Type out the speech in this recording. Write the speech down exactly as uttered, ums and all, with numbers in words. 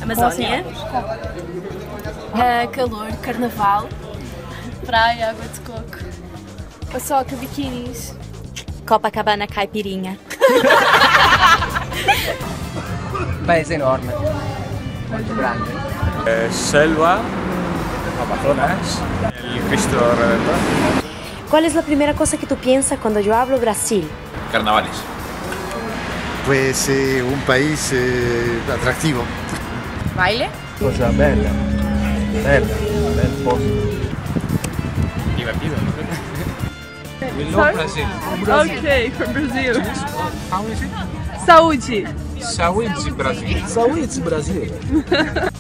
Amazónia. Uh, calor, carnaval. Praia, água de coco. Paçoca, biquinis. Copacabana, caipirinha. País enorme, muito grande. Eh, selva, Amazonas, el Cristo Redentor. ¿Cuál es la primera cosa que tú piensas cuando yo hablo Brasil? Carnavales. Pues eh, un país eh, atractivo. Baile. Cosa bella, bella, bel posto. Divertido. We love Brazil. Ok, from Brazil. How is it? Saúde. Saúde, Brasil. Saúde, Brasil.